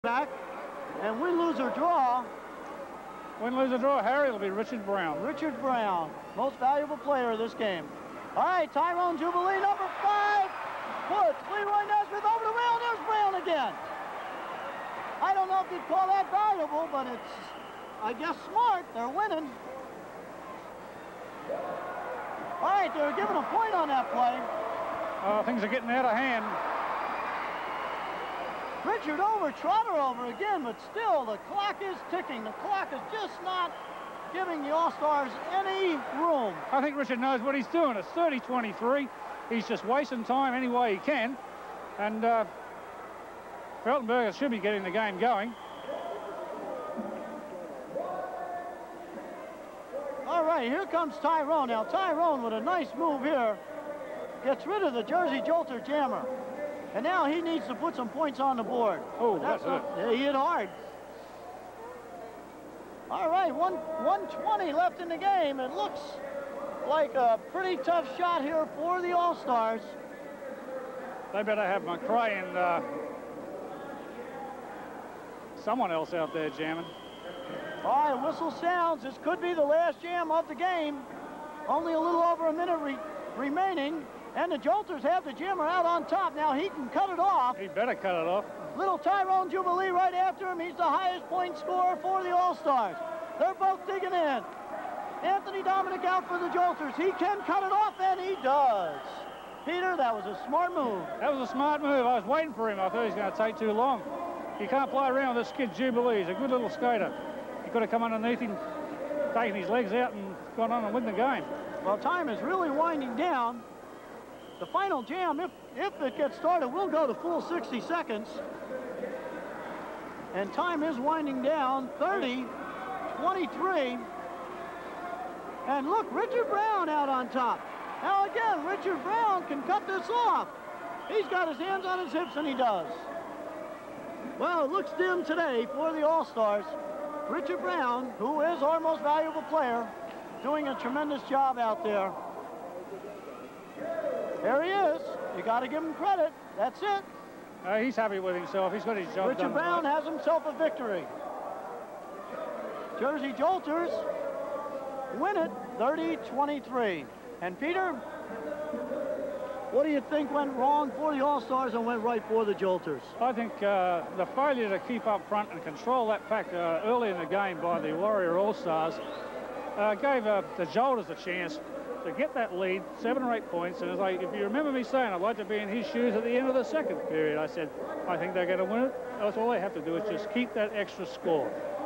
back, and win, lose, or draw. Win, lose, or draw, Harry, it'll be Richard Brown. Richard Brown, most valuable player of this game. All right, Tyrone Jubilee, number 5. Puts Leroy Nesmith over the rail. There's Brown again. I don't know if you'd call that valuable, but it's, I guess, smart. They're winning. All right, they're giving a point on that play. Things are getting out of hand. Richard over, Trotter over again, but still the clock is ticking. The clock is just not giving the All-Stars any room. I think Richard knows what he's doing. It's 30-23. He's just wasting time any way he can. And Feltenberger should be getting the game going. All right, here comes Tyrone. Now, Tyrone with a nice move here gets rid of the Jersey Jolter jammer. And now he needs to put some points on the board. Oh, that's it. Yeah, he hit hard. All right, 1:20 left in the game. It looks like a pretty tough shot here for the All-Stars. They better have McRae and someone else out there jamming. All right, whistle sounds. This could be the last jam of the game. Only a little over a minute remaining. And the Jolters have the jammer out on top. Now he can cut it off. He better cut it off. Little Tyrone Jubilee right after him. He's the highest point scorer for the All-Stars. They're both digging in. Anthony Dominic out for the Jolters. He can cut it off, and he does. Peter, that was a smart move. That was a smart move. I was waiting for him. I thought he was going to take too long. You can't play around with this kid Jubilee. He's a good little skater. He could have come underneath him, taken his legs out, and gone on and win the game. Well, time is really winding down. The final jam, if it gets started, will go to full 60 seconds. And time is winding down, 30-23. And look, Richard Brown out on top. Now again, Richard Brown can cut this off. He's got his hands on his hips, and he does. Well, it looks dim today for the All-Stars. Richard Brown, who is our most valuable player, doing a tremendous job out there. There he is. You got to give him credit. That's it. He's happy with himself. He's got his job done. Richard Brown has himself a victory. Jersey Jolters win it 30-23. And Peter, what do you think went wrong for the All-Stars and went right for the Jolters? I think the failure to keep up front and control that pack early in the game by the Warrior All-Stars gave the Jolters a chance to get that lead, 7 or 8 points. And it's like, if you remember me saying I'd like to be in his shoes at the end of the second period, I said, I think they're going to win it. That's all they have to do is just keep that extra score.